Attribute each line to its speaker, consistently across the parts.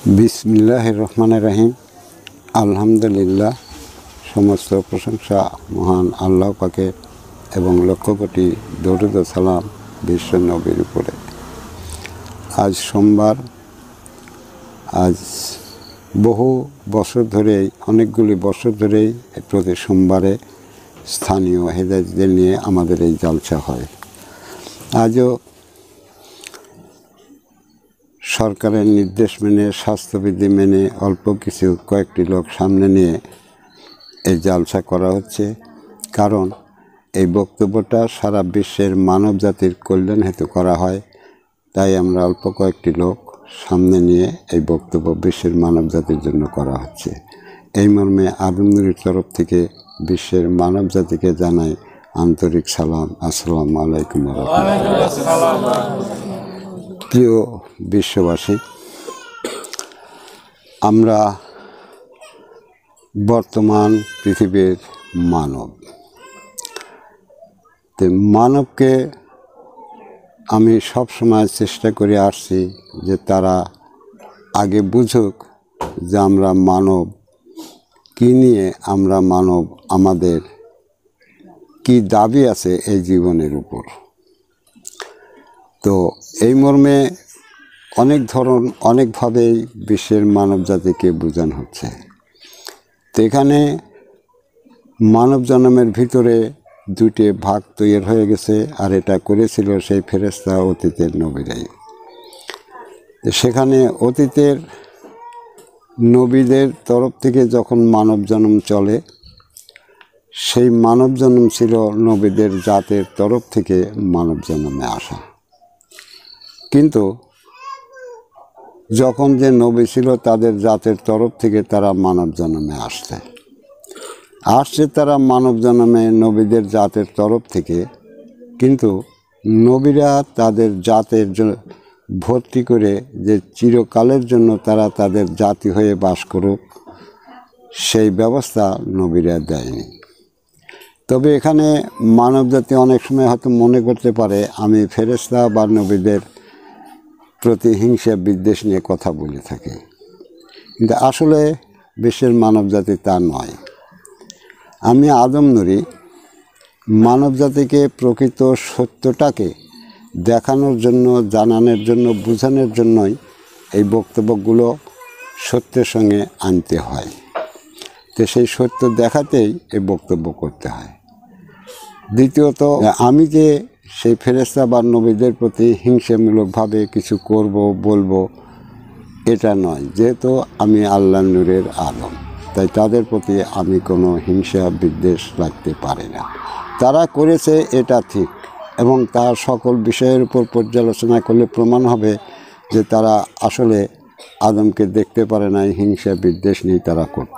Speaker 1: বিসমিল্লাহির রহমানির রহিম। আলহামদুলিল্লাহ, সমস্ত প্রশংসা মহান আল্লাহ পাকের এবং লক্ষ কোটি দরুদ ও সালাম বিশ্ব নবীর উপরে। আজ সোমবার। আজ বহু বছর ধরেই, অনেকগুলি বছর ধরেই প্রতি সোমবারে স্থানীয় হেদায়েতদের নিয়ে আমাদের এই জালসা হয়। আজও সরকারের নির্দেশ মেনে, স্বাস্থ্যবিধি মেনে অল্প কিছু কয়েকটি লোক সামনে নিয়ে এই জালসা করা হচ্ছে। কারণ এই বক্তব্যটা সারা বিশ্বের মানব জাতির কল্যাণ হেতু করা হয়। তাই আমরা অল্প কয়েকটি লোক সামনে নিয়ে এই বক্তব্য বিশ্বের মানব জাতির জন্য করা হচ্ছে। এই মর্মে আদম নূরীর তরফ থেকে বিশ্বের মানব জাতিকে জানাই আন্তরিক সালাম। আসসালামু আলাইকুম। প্রিয় বিশ্ববাসী, আমরা বর্তমান পৃথিবীর মানব। তো মানবকে আমি সব সময় চেষ্টা করে আসছি যে তারা আগে বুঝুক যে আমরা মানব, কী নিয়ে আমরা মানব, আমাদের কি দাবি আছে এই জীবনের উপর। তো এই মর্মে অনেকভাবেই বিশ্বের মানব জাতিকে বোঝানো হচ্ছে। তো এখানে মানব জন্মের ভিতরে দুটি ভাগ তৈরি হয়ে গেছে, আর এটা করেছিল সেই ফেরেশতা অতীতের নবীরাই। সেখানে অতীতের নবীদের তরফ থেকে যখন মানব জন্ম চলে, সেই মানব জন্ম ছিল নবীদের জাতের তরফ থেকে মানব জন্মে আসা। কিন্তু যখন যে নবী ছিল তাদের জাতের তরফ থেকে তারা মানব জন্মে আসছে তারা মানব জন্মে নবীদের জাতের তরফ থেকে। কিন্তু নবীরা তাদের জাতের ভর্তি করে যে চিরকালের জন্য তারা তাদের জাতি হয়ে বাস করুক, সেই ব্যবস্থা নবীরা দেয়নি। তবে এখানে মানব জাতি অনেক সময় হয়তো মনে করতে পারে আমি ফেরেশতা বা নবীদের প্রতি হিংসা বিদ্বেষ নিয়ে কথা বলে থাকি, কিন্তু আসলে বিশ্বের মানব জাতি তা নয়। আমি আদম নূরী মানব জাতিকে প্রকৃত সত্যটাকে দেখানোর জন্য, জানানোর জন্য, বোঝানোর জন্যই এই বক্তব্যগুলো সত্যের সঙ্গে আনতে হয়। তো সেই সত্য দেখাতেই এই বক্তব্য করতে হয়। দ্বিতীয়ত, আমি যে সেই ফেরেশতা বা নবীদের প্রতি হিংসামূলকভাবে কিছু করব, বলবো, এটা নয়। যেহেতু আমি আল্লাহর নূরের আলম, তাই তাদের প্রতি আমি কোনো হিংসা বিদ্বেষ রাখতে পারি না। তারা করেছে এটা ঠিক, এবং তার সকল বিষয়ের উপর পর্যালোচনা করলে প্রমাণ হবে যে তারা আসলে আদমকে দেখতে পারে নাই, হিংসা বিদ্বেষ নিয়ে তারা করত।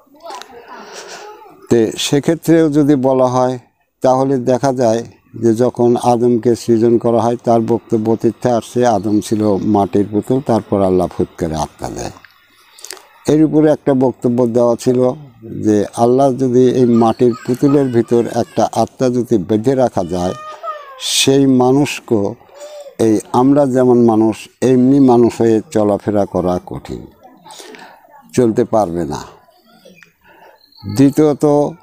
Speaker 1: তো সেক্ষেত্রেও যদি বলা হয় তাহলে দেখা যায় যে যখন আদমকে সৃজন করা হয় তার বক্তব্য অতীতে আসছে আদম ছিল মাটির পুতুল, তারপর আল্লাহ ফুৎ করে আত্মা দেয়। এর উপরে একটা বক্তব্য দেওয়া ছিল যে আল্লাহ যদি এই মাটির পুতুলের ভিতর একটা আত্মা যদি বেঁধে রাখা যায়, সেই মানুষকে এই আমরা যেমন মানুষ এমনি মানুষ হয়ে চলাফেরা করা কঠিন, চলতে পারবে না। দ্বিতীয়ত,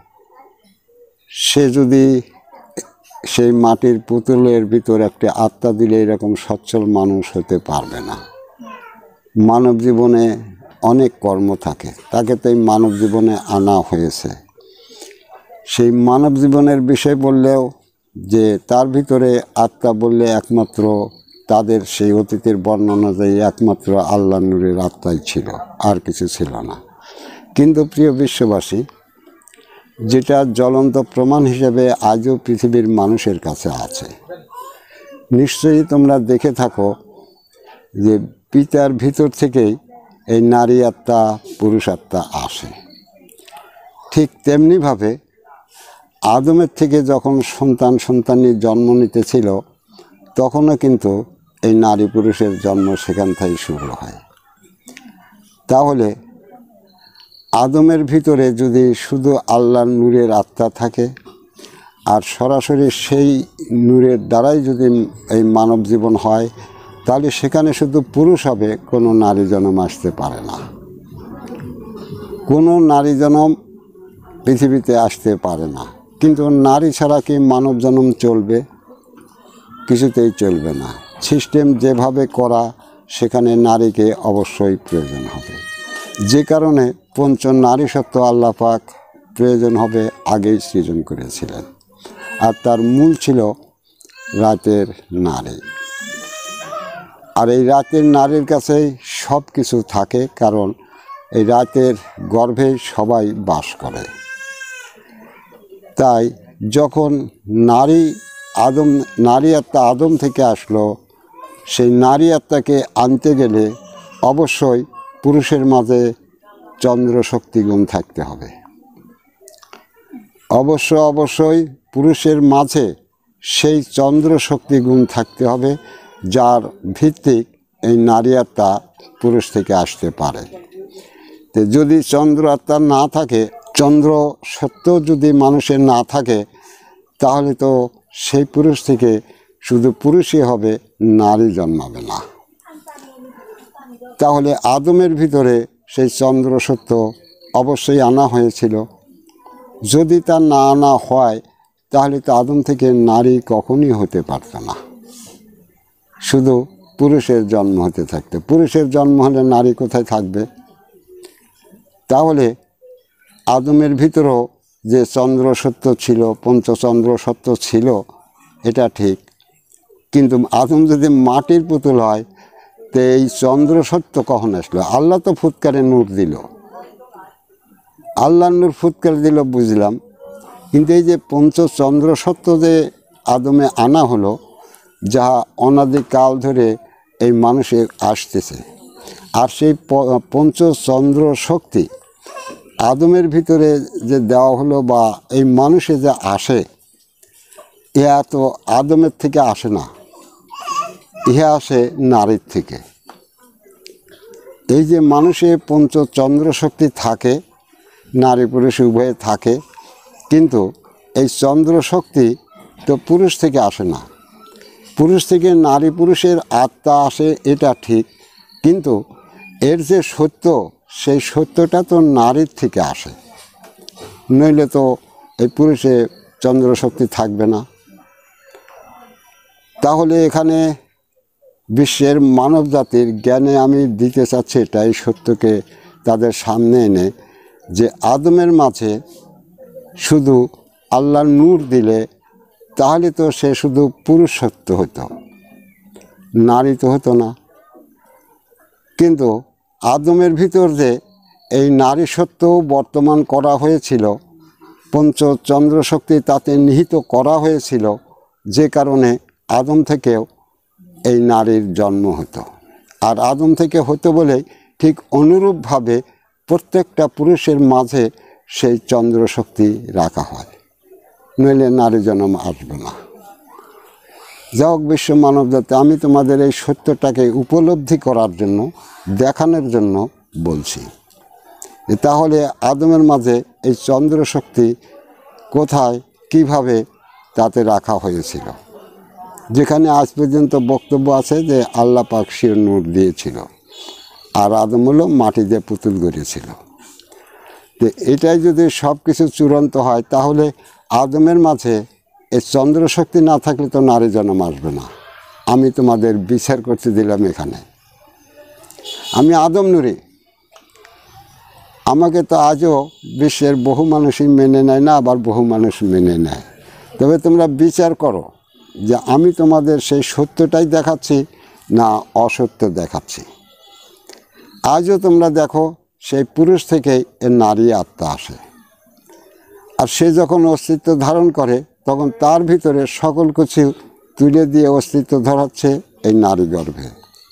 Speaker 1: সে যদি সেই মাটির পুতুলের ভিতর একটা আত্মা দিলে এরকম সচ্ছল মানুষ হতে পারবে না। মানব জীবনে অনেক কর্ম থাকে, তাকে তো এই মানব জীবনে আনা হয়েছে। সেই মানব জীবনের বিষয় বললেও যে তার ভিতরে আত্মা বললে একমাত্র তাদের সেই অতীতের বর্ণনা অনুযায়ী একমাত্র আল্লাহ নূরের আত্মাই ছিল, আর কিছু ছিল না। কিন্তু প্রিয় বিশ্ববাসী, যেটা জ্বলন্ত প্রমাণ হিসেবে আজও পৃথিবীর মানুষের কাছে আছে, নিশ্চয়ই তোমরা দেখে থাকো যে পিতার ভিতর থেকেই এই নারী আত্মা, পুরুষ আত্মা আসে। ঠিক তেমনিভাবে আদমের থেকে যখন সন্তানি জন্ম নিতেছিল, তখনও কিন্তু এই নারী পুরুষের জন্ম সেখান থেকে শুরু হয়। তাহলে আদমের ভিতরে যদি শুধু আল্লাহর নূরের আত্মা থাকে, আর সরাসরি সেই নূরের দ্বারাই যদি এই মানব জীবন হয়, তাহলে সেখানে শুধু পুরুষ হবে, কোনো নারী জন্ম আসতে পারে না। কোনো নারী জন্ম পৃথিবীতে আসতে পারে না। কিন্তু নারী ছাড়া কি মানব জন্ম চলবে? কিছুতেই চলবে না। সিস্টেম যেভাবে করা, সেখানে নারীকে অবশ্যই প্রয়োজন হবে। যে কারণে পঞ্চ নারী সত্ত্ব আল্লাহ পাক প্রয়োজন হবে আগেই সৃজন করেছিলেন। আর তার মূল ছিল রাতের নারী। আর এই রাতের নারীর কাছেই সব কিছু থাকে, কারণ এই রাতের গর্ভে সবাই বাস করে। তাই যখন নারী আত্মা আদম থেকে আসলো, সেই নারী আত্মাকে আনতে গেলে অবশ্যই পুরুষের মাঝে চন্দ্র শক্তি গুণ থাকতে হবে। অবশ্যই পুরুষের মাঝে সেই চন্দ্র শক্তি গুণ থাকতে হবে, যার ভিত্তিক এই নারী আত্মা পুরুষ থেকে আসতে পারে। তো যদি চন্দ্র আত্মা না থাকে, চন্দ্র সত্য যদি মানুষের না থাকে, তাহলে তো সেই পুরুষ থেকে শুধু পুরুষই হবে, নারী জন্মাবে না। তাহলে আদমের ভিতরে সেই চন্দ্র সত্য অবশ্যই আনা হয়েছিল। যদি তা না আনা হয়, তাহলে তো আদম থেকে নারী কখনই হতে পারত না, শুধু পুরুষের জন্ম হতে থাকতো। পুরুষের জন্ম হলে নারী কোথায় থাকবে? তাহলে আদমের ভিতরেও যে চন্দ্র সত্য ছিল, পঞ্চচন্দ্র সত্য ছিল, এটা ঠিক। কিন্তু আদম যদি মাটির পুতুল হয়, তো এই চন্দ্র সত্য কখন আসলো? আল্লাহ তো ফুৎকারে নূর দিল, আল্লাহ নূর ফুৎকার দিল বুঝলাম, কিন্তু এই যে পঞ্চচন্দ্র সত্য যে আদমে আনা হলো, যা অনাদিকাল ধরে এই মানুষে আসতেছে, আর সেই পঞ্চচন্দ্র শক্তি আদমের ভিতরে যে দেওয়া হলো বা এই মানুষে যে আসে, ইহা তো আদমের থেকে আসে না, ইহা আসে নারীর থেকে। এই যে মানুষে পঞ্চচন্দ্র শক্তি থাকে, নারী পুরুষ উভয়ে থাকে, কিন্তু এই চন্দ্র শক্তি তো পুরুষ থেকে আসে না। পুরুষ থেকে নারী পুরুষের আত্মা আসে, এটা ঠিক, কিন্তু এর যে সত্য, সেই সত্যটা তো নারীর থেকে আসে, নইলে তো এই পুরুষে চন্দ্র শক্তি থাকবে না। তাহলে এখানে বিশ্বের মানব জাতির জ্ঞানে আমি দিতে চাচ্ছি এটাই সত্যকে তাদের সামনে এনে, যে আদমের মাঝে শুধু আল্লাহর নূর দিলে তাহলে তো সে শুধু পুরুষ সত্য হতো, নারী তো হতো না। কিন্তু আদমের ভিতর যে এই নারী সত্য বর্তমান করা হয়েছিল, পঞ্চচন্দ্র শক্তি তাতে নিহিত করা হয়েছিল, যে কারণে আদম থেকেও এই নারীর জন্ম হতো। আর আদম থেকে হতো বলেই ঠিক অনুরূপভাবে প্রত্যেকটা পুরুষের মাঝে সেই চন্দ্র শক্তি রাখা হয়, নইলে নারী জন্ম আসবে না। যা হোক বিশ্ব মানব জাতি, আমি তোমাদের এই সত্যটাকে উপলব্ধি করার জন্য, দেখানোর জন্য বলছি। তাহলে আদমের মাঝে এই চন্দ্র শক্তি কোথায়, কিভাবে তাতে রাখা হয়েছিল, যেখানে আজ পর্যন্ত বক্তব্য আছে যে আল্লাহ পাক শির নূর দিয়েছিল, আর আদম হলো মাটি দিয়ে পুতুল গড়েছিল। তো এটাই যদি সব কিছু চূড়ান্ত হয়, তাহলে আদমের মাঝে এই চন্দ্র শক্তি না থাকলে তো নারী জন্ম আসবে না। আমি তোমাদের বিচার করতে দিলাম এখানে, আমি আদম নূরি। আমাকে তো আজও বিশ্বের বহু মানুষই মেনে নেয় না, আবার বহু মানুষ মেনে নেয়। তবে তোমরা বিচার করো যে আমি তোমাদের সেই সত্যটাই দেখাচ্ছি না অসত্য দেখাচ্ছি। আজও তোমরা দেখো, সেই পুরুষ থেকেই এর নারী আত্মা আসে, আর সে যখন অস্তিত্ব ধারণ করে, তখন তার ভিতরে সকল কিছু তুলে দিয়ে অস্তিত্ব ধরাচ্ছে এই নারী গর্ভে।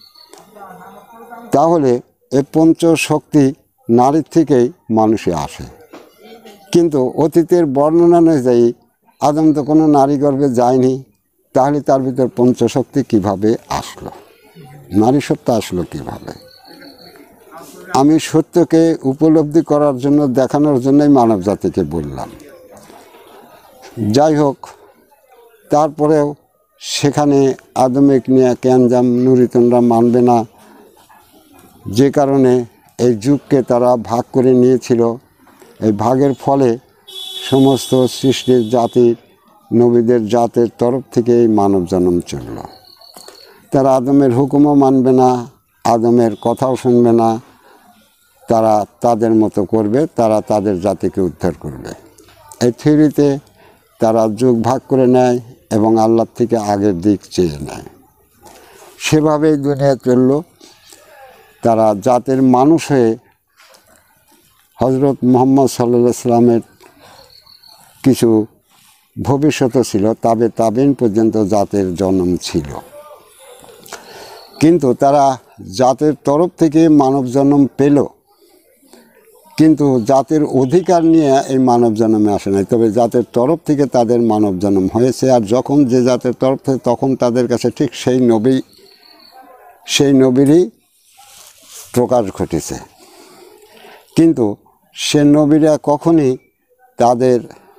Speaker 1: তাহলে এই পঞ্চ শক্তি নারীর থেকেই মানুষে আসে। কিন্তু অতীতের বর্ণনা অনুযায়ী আদম তো কোনো নারী গর্ভে যায়নি, তাহলে তার ভিতর পঞ্চশক্তি কিভাবে আসলো, নারী সত্য আসলো কিভাবে? আমি সত্যকে উপলব্ধি করার জন্য, দেখানোর জন্যই মানব জাতিকে বললাম। যাই হোক, তারপরেও সেখানে আদমিক নিয়ে ক্যানজাম নুরিতনরা মানবে না, যে কারণে এই যুগকে তারা ভাগ করে নিয়েছিল। এই ভাগের ফলে সমস্ত সৃষ্টির জাতির নবীদের জাতের তরফ থেকে এই মানব জন্ম চলল। তারা আদমের হুকুমও মানবে না, আদমের কথাও শুনবে না, তারা তাদের মতো করবে, তারা তাদের জাতিকে উদ্ধার করবে। এই থিওরিতে তারা যুগ ভাগ করে নেয় এবং আল্লাহর থেকে আগের দিক চেয়ে নেয়। সেভাবেই দুনিয়া চলল। তারা জাতের মানুষ হয়ে হজরত মুহাম্মদ সাল্লাল্লাহু আলাইহি সাল্লামের কিছু ভবিষ্যৎ ছিল, তাবেইন পর্যন্ত জাতের জন্ম ছিল, কিন্তু তারা জাতের তরফ থেকে মানব জন্ম পেল, কিন্তু জাতের অধিকার নিয়ে এই মানব জন্মে আসে নাই। তবে জাতের তরফ থেকে তাদের মানব জন্ম হয়েছে। আর যখন যে জাতের তরফ থেকে, তখন তাদের কাছে ঠিক সেই নবীরই প্রকাশ ঘটেছে। কিন্তু সে নবীরা কখনই তাদের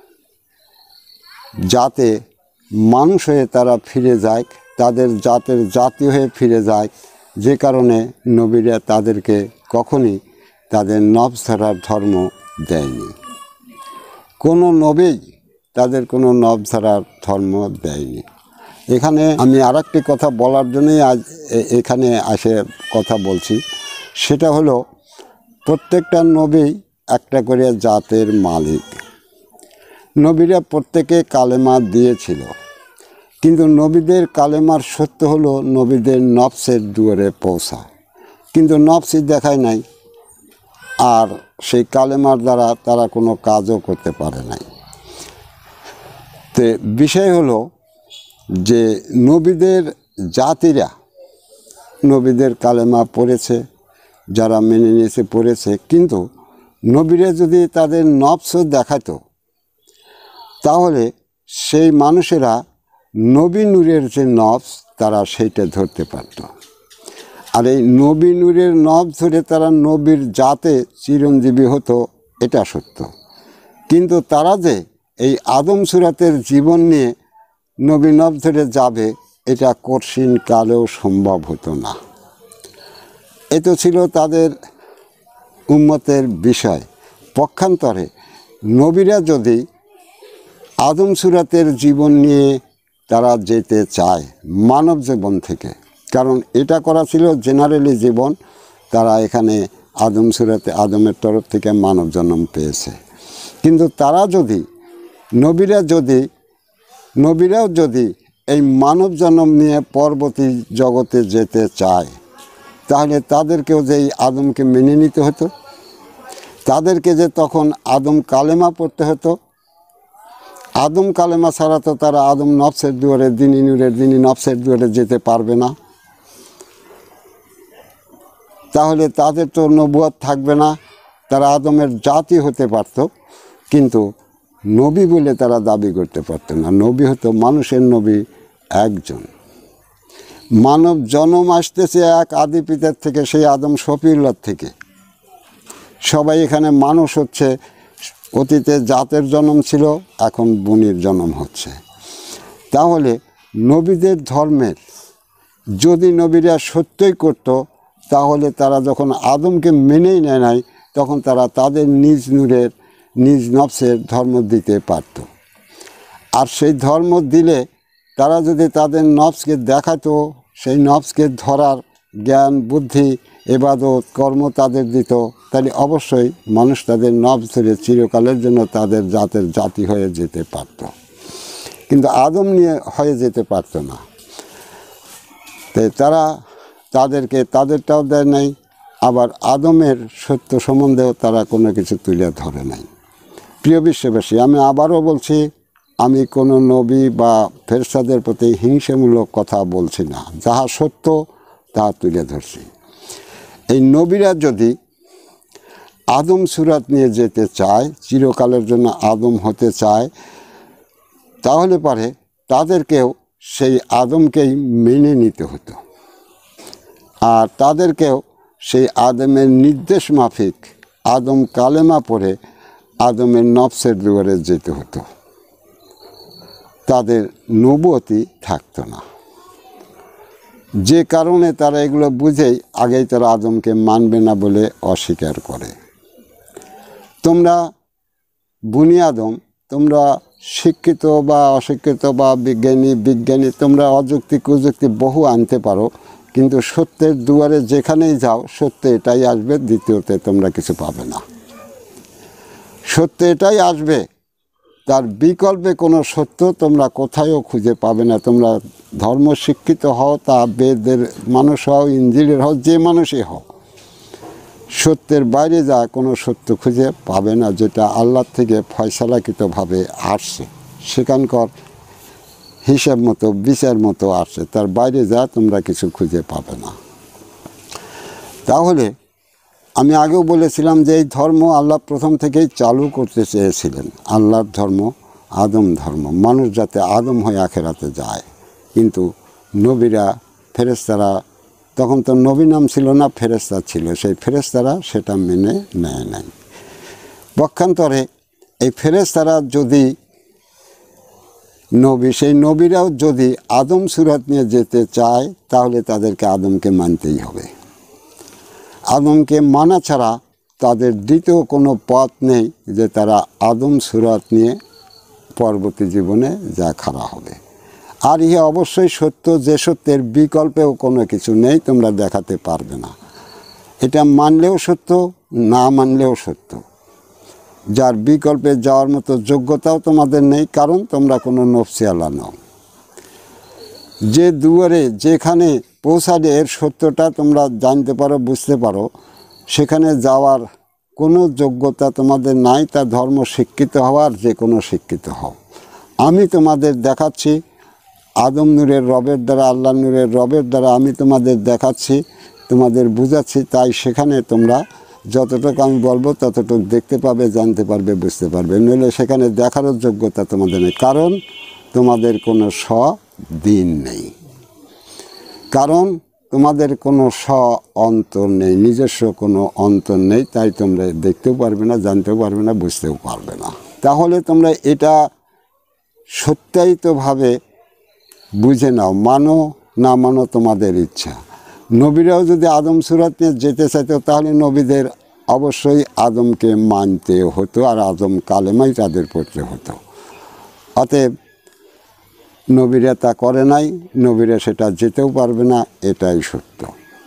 Speaker 1: জাতে মানুষ হয়ে তারা ফিরে যায়, তাদের জাতের জাতি হয়ে ফিরে যায়, যে কারণে নবীরা তাদেরকে কখনই তাদের নফস ধরার ধর্ম দেয়নি। কোনো নবী তাদের কোনো নফস ধরার ধর্ম দেয়নি। এখানে আমি আর একটি কথা বলার জন্যই আজ এখানে এসে কথা বলছি। সেটা হলো, প্রত্যেকটা নবী একটা করে জাতের মালিক। নবীরা প্রত্যেকে কালেমা দিয়েছিল, কিন্তু নবীদের কালেমার সত্য হলো নবীদের নফসের দুয়ারে পৌঁছা, কিন্তু নফসই দেখায় নাই, আর সেই কালেমার দ্বারা তারা কোনো কাজও করতে পারে নাই। তো বিষয় হলো যে নবীদের জাতিরা নবীদের কালেমা পড়েছে, যারা মেনে নিয়েছে পড়েছে, কিন্তু নবীরা যদি তাদের নফসও দেখাতো, তাহলে সেই মানুষেরা নবী নূরের যে নফস, তারা সেইটা ধরতে পারত। আর এই নবী নূরের নফস ধরে তারা নবীর জাতে চিরঞ্জীবী হতো, এটা সত্য। কিন্তু তারা যে এই আদম সুরাতের জীবন নিয়ে নবী নফস ধরে যাবে, এটা কঠিন কালেও সম্ভব হতো না। এ তো ছিল তাদের উম্মতের বিষয়। পক্ষান্তরে নবীরা যদি আদম সুরাতের জীবন নিয়ে তারা যেতে চায় মানব জীবন থেকে, কারণ এটা করা ছিল জেনারেলি জীবন, তারা এখানে আদম সুরাতে আদমের তরফ থেকে মানব জন্ম পেয়েছে। কিন্তু তারা যদি নবীরাও যদি এই মানব জন্ম নিয়ে পরবর্তী জগতে যেতে চায়, তাহলে তাদেরকেও যে এই আদমকে মেনে নিতে হতো, তাদেরকে যে তখন আদম কালেমা পড়তে হতো। আদম কালেমা ছাড়া তো তারা আদম নফসের দুয়ারে, দিনী নূরের দিনী নফসের দুয়ারে যেতে পারবে না। তাহলে তাদের তো নবুয়ত থাকবে না, তারা আদমের জাতি হতে পারত, কিন্তু নবী বলে তারা দাবি করতে পারত না। নবী হতো মানুষের নবী একজন। মানব জন্ম আসতেছে এক আদি পিতার থেকে, সেই আদম শফিউল্লাহ থেকে। সবাই এখানে মানুষ হচ্ছে। অতীতে জাতের জন্ম ছিল, এখন বুনির জন্ম হচ্ছে। তাহলে নবীদের ধর্মের যদি নবীরা সত্যই করত, তাহলে তারা যখন আদমকে মেনেই নেয় নাই, তখন তারা তাদের নিজ নূরের নিজ নফসের ধর্ম দিতে পারত। আর সেই ধর্ম দিলে তারা যদি তাদের নফসকে দেখাতো, সেই নফসকে ধরার জ্ঞান বুদ্ধি ইবাদত কর্ম তাদের দিত, তাহলে অবশ্যই মানুষ তাদের নফস ধরে চিরকালের জন্য তাদের জাতের জাতি হয়ে যেতে পারত। কিন্তু আদম নিয়ে হয়ে যেতে পারত না। তাই তারা তাদেরটাও দেয় নাই, আবার আদমের সত্য সম্বন্ধেও তারা কোনো কিছু তুলে ধরে নাই। প্রিয় বিশ্ববাসী, আমি আবারও বলছি, আমি কোনো নবী বা ফেরেশতাদের প্রতি হিংসামূলক কথা বলছি না, যাহা সত্য তা তুলে ধরছি। এই নবীরা যদি আদম সুরাত নিয়ে যেতে চায়, চিরকালের জন্য আদম হতে চায়, তাহলে পরে তাদেরকেও সেই আদমকেই মেনে নিতে হতো, আর তাদেরকেও সেই আদমের নির্দেশ মাফিক আদম কালেমা পড়ে আদমের নফসের দুয়ারে যেতে হতো। তাদের নবুয়তি থাকতো না, যে কারণে তারা এগুলো বুঝেই আগেই তারা আদমকে মানবে না বলে অস্বীকার করে। তোমরা বনি আদম, তোমরা শিক্ষিত বা অশিক্ষিত বা বিজ্ঞানী তোমরা অযুক্তি কুযুক্তি বহু আনতে পারো, কিন্তু সত্যের দুয়ারে যেখানেই যাও সত্য এটাই আসবে, দ্বিতীয়তে তোমরা কিছু পাবে না। সত্য এটাই আসবে, তার বিকল্পে কোনো সত্য তোমরা কোথায়ও খুঁজে পাবে না। তোমরা ধর্ম শিক্ষিত হও, তা বেদের মানুষ হও, ইঞ্জিলের হও, যে মানুষই হও, সত্যের বাইরে যা কোনো সত্য খুঁজে পাবে না, যেটা আল্লাহর থেকে ফয়সালাকৃতভাবে আসছে, সেখানকার হিসাব মতো বিচার মতো আসছে, তার বাইরে যা তোমরা কিছু খুঁজে পাবে না। তাহলে আমি আগেও বলেছিলাম যে এই ধর্ম আল্লাহ প্রথম থেকেই চালু করতে চেয়েছিলেন। আল্লাহর ধর্ম আদম ধর্ম, মানুষ যাতে আদম হয়ে আখেরাতে যায়। কিন্তু নবীরা, ফেরেশতারা, তখন তো নবী নাম ছিল না, ফেরেশতা ছিল, সেই ফেরেশতারা সেটা মেনে নেয় নাই। পক্ষান্তরে এই ফেরেশতারা যদি নবী, সেই নবীরাও যদি আদম সুরাত নিয়ে যেতে চায়, তাহলে তাদেরকে আদমকে মানতেই হবে। আদমকে মানা ছাড়া তাদের দ্বিতীয় কোনো পথ নেই যে তারা আদম সুরাত নিয়ে পরবর্তী জীবনে যা খাড়া হবে। আর ইহে অবশ্যই সত্য, যে সত্যের বিকল্পেও কোনো কিছু নেই, তোমরা দেখাতে পারবে না। এটা মানলেও সত্য, না মানলেও সত্য। যার বিকল্পে যাওয়ার মতো যোগ্যতাও তোমাদের নেই, কারণ তোমরা কোনো নফসিয়ালা নও। যে দুয়ারে যেখানে পৌঁছালে এর সত্যটা তোমরা জানতে পারো, বুঝতে পারো, সেখানে যাওয়ার কোনো যোগ্যতা তোমাদের নাই। তা ধর্ম শিক্ষিত হওয়ার, যে কোনো শিক্ষিত হও। আমি তোমাদের দেখাচ্ছি আদম নূরের রবের দ্বারা, আল্লাহ নূরের রবের দ্বারা আমি তোমাদের দেখাচ্ছি, তোমাদের বুঝাচ্ছি, তাই সেখানে তোমরা যতটুকু আমি বলবো ততটুকু দেখতে পাবে, জানতে পারবে, বুঝতে পারবে। নইলে সেখানে দেখারও যোগ্যতা তোমাদের নেই, কারণ তোমাদের কোনো দিন নেই, কারণ তোমাদের কোনো অন্তর নেই, নিজস্ব কোনো অন্তর নেই। তাই তোমরা দেখতেও পারবে না, জানতেও পারবে না, বুঝতেও পারবে না। তাহলে তোমরা এটা সত্যায়িতভাবে বুঝে নাও, মানো না মানো তোমাদের ইচ্ছা। নবীরাও যদি আদম সুরাত নিয়ে যেতে চাইতো, তাহলে নবীদের অবশ্যই আদমকে মানতে হতো, আর আদম কালেমাই তাদের পড়তে হতো। অতএব নবীরা তা করে নাই, নবীরা সেটা যেতেও পারবে না, এটাই সত্য।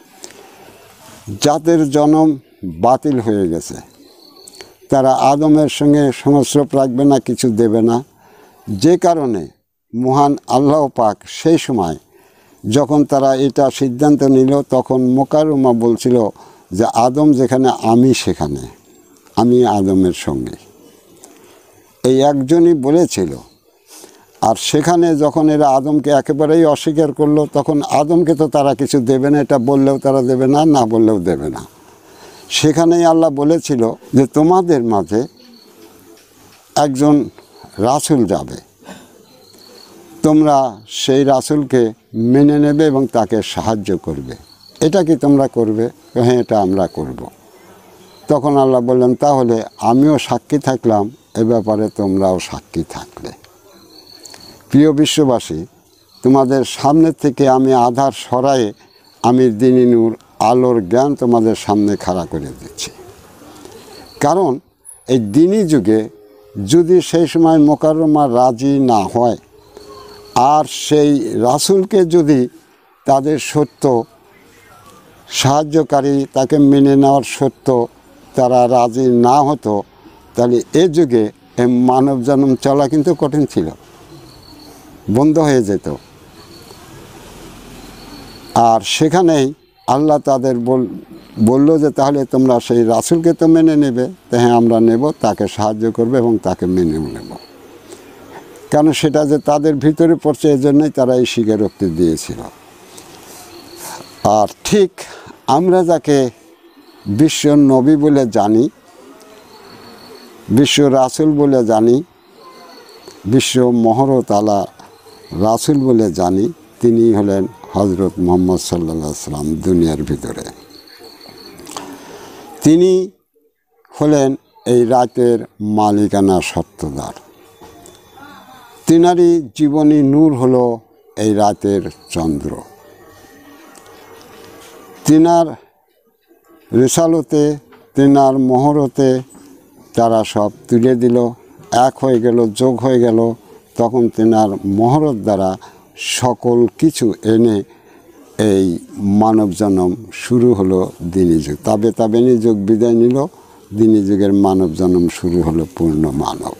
Speaker 1: জাতের জনম বাতিল হয়ে গেছে, তারা আদমের সঙ্গে সংস্রব রাখবে না, কিছু দেবে না। যে কারণে মহান আল্লাহ পাক সেই সময় যখন তারা এটা সিদ্ধান্ত নিল, তখন মোকাররমা বলছিল যে আদম যেখানে আমি সেখানে, আমি আদমের সঙ্গে, এই একজনই বলেছিল। আর সেখানে যখন এরা আদমকে একেবারেই অস্বীকার করলো, তখন আদমকে তো তারা কিছু দেবে না, এটা বললেও তারা দেবে না, না বললেও দেবে না। সেখানেই আল্লাহ বলেছিল যে তোমাদের মাঝে একজন রাসূল যাবে, তোমরা সেই রাসূলকে মেনে নেবে এবং তাকে সাহায্য করবে। এটা কি তোমরা করবে? হ্যাঁ, এটা আমরা করব। তখন আল্লাহ বললেন, তাহলে আমিও সাক্ষী থাকলাম, এ ব্যাপারে তোমরাও সাক্ষী থাকলে। প্রিয় বিশ্ববাসী, তোমাদের সামনে থেকে আমি আধার সরায়ে আমি দ্বীন-ই নূর, আলোর জ্ঞান তোমাদের সামনে খাড়া করে দিচ্ছি। কারণ এই দ্বীনি যুগে যদি সেই সময় মোকাররমা রাজি না হয়, আর সেই রাসূলকে যদি তাদের সত্য সাহায্যকারী, তাকে মেনে নেওয়ার সত্য তারা রাজি না হতো, তাহলে এ যুগে মানব জন্ম চলা কিন্তু কঠিন ছিল, বন্ধ হয়ে যেত। আর সেখানেই আল্লাহ তাদের বলল যে তাহলে তোমরা সেই রাসূলকে তো মেনে নেবে। তো হ্যাঁ, আমরা নেব, তাকে সাহায্য করবে এবং তাকে মেনে নেব। কারণ সেটা যে তাদের ভিতরে পড়ছে, এজন্যই তারা এই স্বীকারোক্তি দিয়েছিল। আর ঠিক আমরা যাকে বিশ্ব নবী বলে জানি, বিশ্ব রাসূল বলে জানি, বিশ্ব মহরত আলা রাসূল বলে জানি, তিনি হলেন হযরত মুহাম্মদ সাল্লাল্লাহু আলাইহি ওয়াসাল্লাম। দুনিয়ার ভিতরে তিনি হলেন এই রাতের মালিকানা সত্ত্বদার। তিনারই জীবনী নূর হলো এই রাতের চন্দ্র। তিনার রেসালতে, তিনার মহরতে তারা সব তুলে দিল, এক হয়ে গেল, যোগ হয়ে গেল। তখন তিনার মহরত দ্বারা সকল কিছু এনে এই মানব জন্ম শুরু হলো দিনী যুগ। তবে তাবেনী যুগ বিদায় নিল, দিনী যুগের মানব জন্ম শুরু হলো পূর্ণ মানব।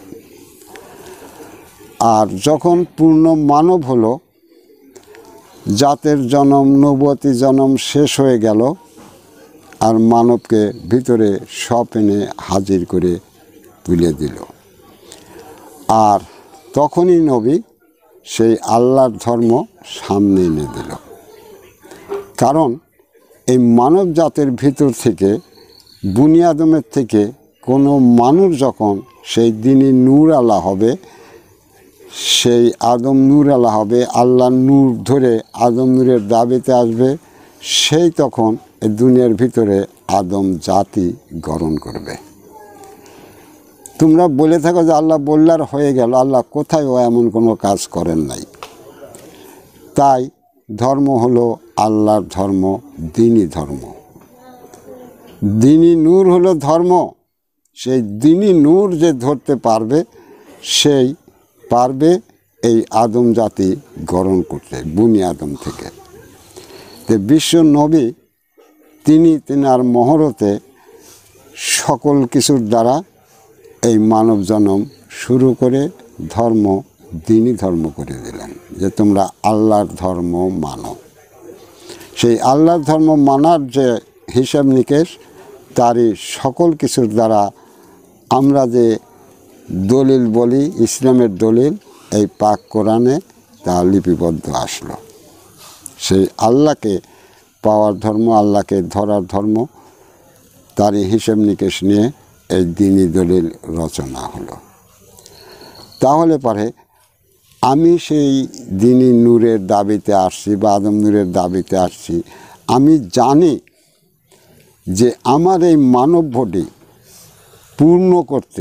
Speaker 1: আর যখন পূর্ণ মানব হলো, জাতের জন্ম, নবুয়তি জন্ম শেষ হয়ে গেল, আর মানবকে ভিতরে সব এনে হাজির করে তুলে দিল। আর তখনই নবী সেই আল্লাহর ধর্ম সামনে এনে দিল। কারণ এই মানব জাতের ভিতর থেকে, বুনি আদমের থেকে কোনো মানুষ যখন সেই দিনই নূর আলা হবে, সেই আদম নূর আলা হবে, আল্লাহ নূর ধরে আদম নূরের দাবিতে আসবে, সেই তখন এই দুনিয়ার ভিতরে আদম জাতি গঠন করবে। তোমরা বলে থাকো যে আল্লাহ বললার হয়ে গেল, আল্লাহ কোথায় ও এমন কোনো কাজ করেন নাই। তাই ধর্ম হলো আল্লাহর ধর্ম, দ্বীনি ধর্ম। দ্বীনি নূর হলো ধর্ম। সেই দ্বীনি নূর যে ধরতে পারবে, সেই পারবে এই আদম জাতি গঠন করতে, বুনি আদম থেকে। তো বিশ্ব নবী তিনি তিনার মহরতে সকল কিছুর দ্বারা এই মানব জন্ম শুরু করে ধর্ম দ্বীনি ধর্ম করে দিলেন, যে তোমরা আল্লাহর ধর্ম মানো। সেই আল্লাহর ধর্ম মানার যে হিসাব নিকেশ, তারই সকল কিছুর দ্বারা আমরা যে দলিল বলি, ইসলামের দলিল, এই পাক কোরআনে তা লিপিবদ্ধ আসলো। সেই আল্লাহকে পাওয়ার ধর্ম, আল্লাহকে ধরার ধর্ম, তারই হিসাব নিকেশ নিয়ে এই দ্বীনি দলিল রচনা হলো। তাহলে পরে আমি সেই দ্বীনি নূরের দাবিতে আসছি বা আদম নূরের দাবিতে আসছি। আমি জানি যে আমার এই মানব বডি পূর্ণ করতে,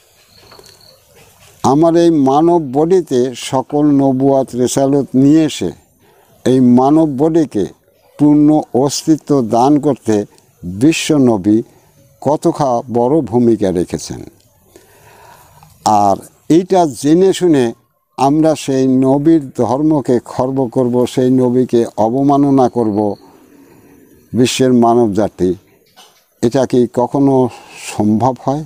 Speaker 1: আমার এই মানব বডিতে সকল নবুয়াত রেসালত নিয়ে এসে এই মানব বডিকে পূর্ণ অস্তিত্ব দান করতে বিশ্বনবী কতটা বড় ভূমিকা রেখেছেন। আর এইটা জেনে শুনে আমরা সেই নবীর ধর্মকে খর্ব করব, সেই নবীকে অবমাননা করব, বিশ্বের মানব জাতি, এটা কি কখনো সম্ভব হয়?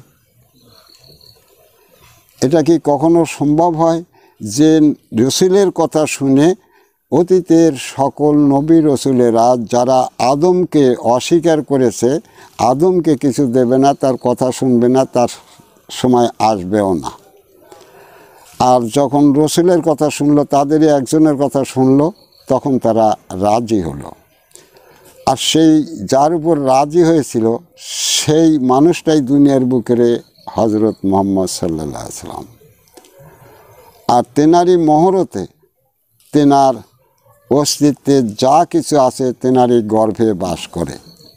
Speaker 1: এটা কি কখনো সম্ভব হয় যে রসুলের কথা শুনে অতীতের সকল নবী রসুলেরা যারা আদমকে অস্বীকার করেছে, আদমকে কিছু দেবে না, তার কথা শুনবে না, তার সময় আসবেও না। আর যখন রসুলের কথা শুনলো, তাদেরই একজনের কথা শুনলো, তখন তারা রাজি হলো। আর সেই যার উপর রাজি হয়েছিল, সেই মানুষটাই দুনিয়ার বুকের হজরত মুহাম্মদ সাল্লাল্লাহু আলাইহি সাল্লাম। আর তেনারই মহরতে, তেনার অস্তিত্বে যা কিছু আছে তেনারই গর্ভে বাস করে।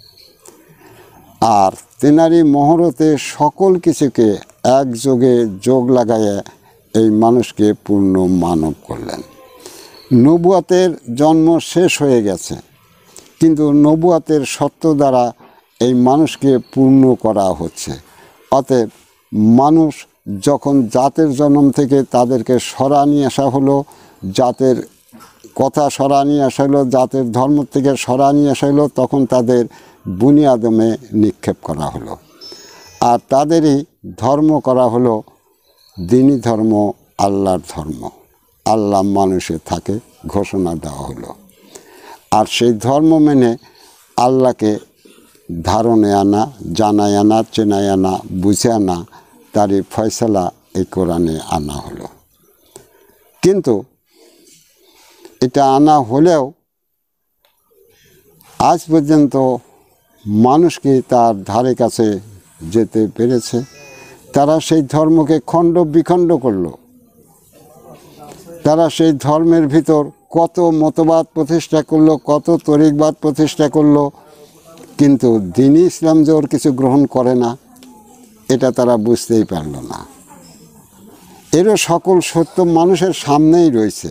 Speaker 1: আর তেনারই মহরতে সকল কিছুকে একযোগে যোগ লাগাইয়া এই মানুষকে পূর্ণ মানব করলেন। নবুয়াতের জন্ম শেষ হয়ে গেছে, কিন্তু নবুয়াতের সত্য দ্বারা এই মানুষকে পূর্ণ করা হচ্ছে। অতএব মানুষ যখন জাতের জন্ম থেকে তাদেরকে সরা নিয়ে আসা হলো, জাতের কথা সরা নিয়ে আসা হলো, জাতের ধর্ম থেকে সরা নিয়ে আসা হলো, তখন তাদের বুনি আদমে নিক্ষেপ করা হলো। আর তাদেরই ধর্ম করা হলো দ্বীনি ধর্ম, আল্লাহর ধর্ম। আল্লাহ মানুষে থাকে ঘোষণা দেওয়া হলো। আর সেই ধর্ম মেনে আল্লাহকে ধারণে আনা, জানায় আনা, চেনায় আনা, বুঝে আনা, তারই ফয়সালা এই কোরআনে আনা হলো। কিন্তু এটা আনা হলেও আজ পর্যন্ত মানুষকে তার ধারে কাছে যেতে পেরেছে? তারা সেই ধর্মকে খণ্ড বিখণ্ড করলো। তারা সেই ধর্মের ভিতর কত মতবাদ প্রতিষ্ঠা করলো, কত তরিকবাদ প্রতিষ্ঠা করলো, কিন্তু দ্বীনি ইসলাম যে ওর কিছু গ্রহণ করে না, এটা তারা বুঝতেই পারল না। এরও সকল সত্য মানুষের সামনেই রয়েছে।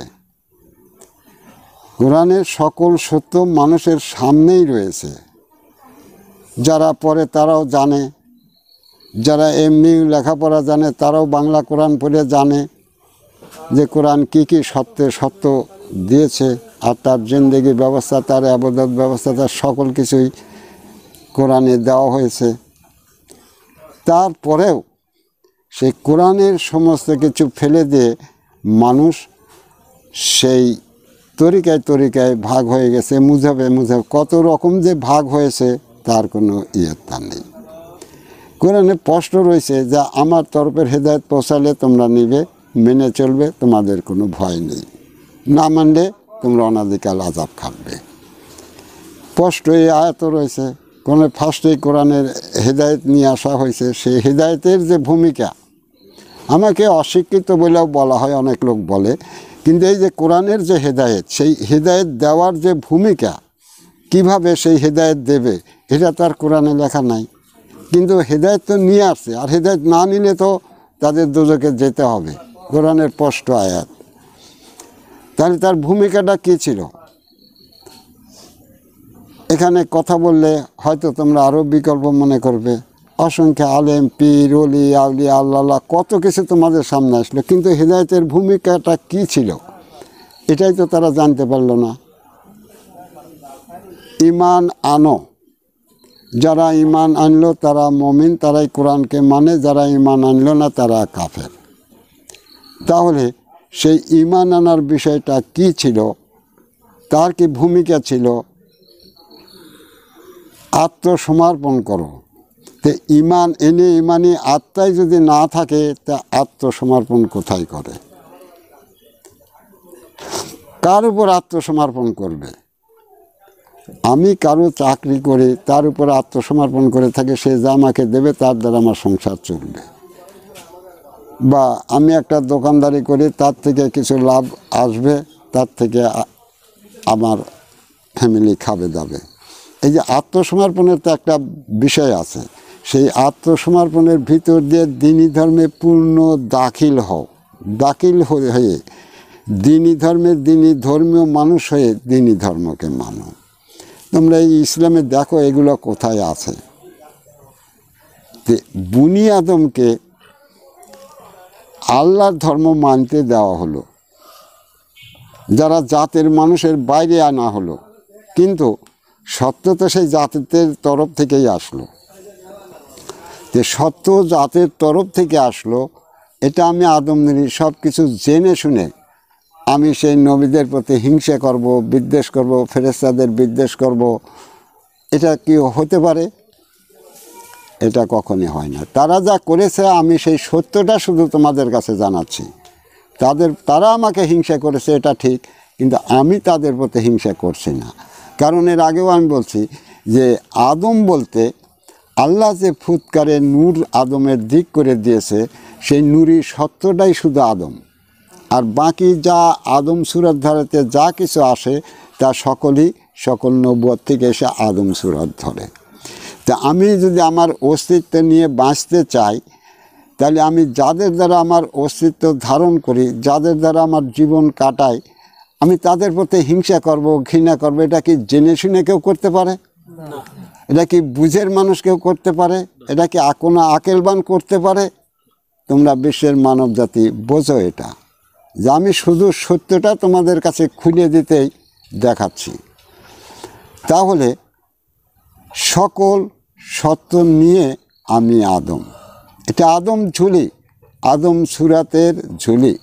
Speaker 1: কোরআনের সকল সত্য মানুষের সামনেই রয়েছে। যারা পড়ে তারাও জানে, যারা এমনি লেখাপড়া জানে তারাও বাংলা কোরআন পড়ে জানে যে কোরআন কী কী সত্য দিয়েছে, আর তার জিন্দেগি ব্যবস্থা, তার ইবাদত ব্যবস্থা, তার সকল কিছুই কোরআনে দেওয়া হয়েছে। তারপরেও সেই কোরআনের সমস্ত কিছু ফেলে দিয়ে মানুষ সেই তরিকায় ভাগ হয়ে গেছে, মুজাবে কত রকম যে ভাগ হয়েছে তার কোনো ইয়ত্তা নেই। কোরআনে স্পষ্ট রয়েছে যে আমার তরফের হেদায়েত পৌঁছালে তোমরা নিবে, মেনে চলবে, তোমাদের কোনো ভয় নেই, না মানলে তোমরা অনাদিকাল আযাব খাবে। স্পষ্ট এই আয়াত রয়েছে। কোনো ফার্স্টেই কোরআনের হেদায়েত নিয়ে আসা হয়েছে। সেই হেদায়েতের যে ভূমিকা, আমাকে অশিক্ষিত বলেও বলা হয়, অনেক লোক বলে, কিন্তু এই যে কোরআনের যে হেদায়েত, সেই হেদায়েত দেওয়ার যে ভূমিকা, কিভাবে সেই হেদায়েত দেবে, এটা তার কোরআনে লেখা নাই। কিন্তু হেদায়েত তো নিয়ে আসছে, আর হেদায়েত না নিলে তো তাদের দোজখে যেতে হবে, কোরআনের স্পষ্ট আয়াত। তাহলে তার ভূমিকাটা কী ছিল? এখানে কথা বললে হয়তো তোমরা আরও বিকল্প মনে করবে। অসংখ্য আলেম, পীর, ওলি, আউলিয়া, আল্লাহ, কত কিছু তোমাদের সামনে আসলো, কিন্তু হেদায়েতের ভূমিকাটা কী ছিল এটাই তো তারা জানতে পারলো না। ঈমান আনো, যারা ঈমান আনলো তারা মুমিন, তারাই কোরআনকে মানে, যারা ঈমান আনলো না তারা কাফের। তাহলে সেই ঈমান আনার বিষয়টা কী ছিল, তার কি ভূমিকা ছিল? আত্মসমর্পণ করো। তো ঈমান এনে ঈমানি আত্মায় যদি না থাকে তা আত্মসমর্পণ কোথায় করে? কার উপর আত্মসমর্পণ করবে? আমি কারো চাকরি করে তার উপর আত্মসমর্পণ করে থাকে, সে যা আমাকে দেবে তার দ্বারা আমার সংসার চলবে, বা আমি একটা দোকানদারি করে তার থেকে কিছু লাভ আসবে, তার থেকে আমার ফ্যামিলি খাবে দাবে। এই যে আত্মসমর্পণের তো একটা বিষয় আছে, সেই আত্মসমর্পণের ভিতর দিয়ে দ্বীনি ধর্মে পূর্ণ দাখিল হয়ে দ্বীনি ধর্মীয় মানুষ হয়ে দ্বীনি ধর্মকে মানো। তোমরা এই ইসলামে দেখো এগুলো কোথায় আছে। বনি আদমকে আল্লাহর ধর্ম মানতে দেওয়া হলো, যারা জাতের মানুষের বাইরে আনা হলো, কিন্তু সত্য তো সেই জাতের তরফ থেকেই আসলো। যে সত্য জাতের তরফ থেকে আসলো, এটা আমি আদম নবী সব কিছু জেনে শুনে আমি সেই নবীদের প্রতি হিংসা করব, বিদ্বেষ করব, ফেরেশতাদের বিদ্বেষ করব, এটা কি হতে পারে? এটা কখনই হয় না। তারা যা করেছে আমি সেই সত্যটা শুধু তোমাদের কাছে জানাচ্ছি। তারা আমাকে হিংসা করেছে এটা ঠিক, কিন্তু আমি তাদের প্রতি হিংসা করছি না। কারণ এর আগেও আমি বলছি যে আদম বলতে আল্লাহ যে ফুৎকারে নূর আদমের দিক করে দিয়েছে, সেই নূরই সত্যটাই শুধু আদম, আর বাকি যা আদম সুরত ধরাতে যা কিছু আসে তা সকল নবুয়ত থেকে এসে আদম সুরত ধরে। তা আমি যদি আমার অস্তিত্ব নিয়ে বাঁচতে চাই, তাহলে আমি যাদের দ্বারা আমার অস্তিত্ব ধারণ করি, যাদের দ্বারা আমার জীবন কাটাই, আমি তাদের প্রতি হিংসা করব, ঘৃণা করব, এটা কি জেনে শুনে কেউ করতে পারে? এটা কি বুঝের মানুষ কেউ করতে পারে? এটা কি কোনো আকেলবান করতে পারে? তোমরা বিশ্বের মানব জাতি বোঝো এটা, যে আমি শুধু সত্যটা তোমাদের কাছে খুলে দিতেই দেখাচ্ছি। তাহলে সকল সত্য নিয়ে আমি আদম, এটা আদম ঝুলি, আদম সুরাতের ঝুলি।